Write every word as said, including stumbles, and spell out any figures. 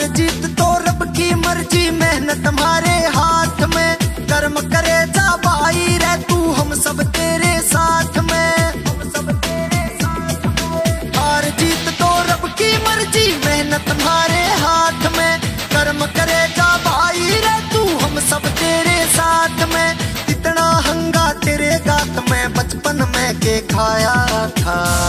जीत तो रब की मर्जी, मेहनत हमारे हाथ में, कर्म करे जा भाई रे तू, हम सब तेरे साथ में, हम सब तेरे साथ में। हार जीत तो रब की मर्जी, मेहनत हमारे हाथ में, कर्म करे जा भाई रे तू, हम सब तेरे साथ में। इतना हंगा तेरे गात में बचपन में के खाया था।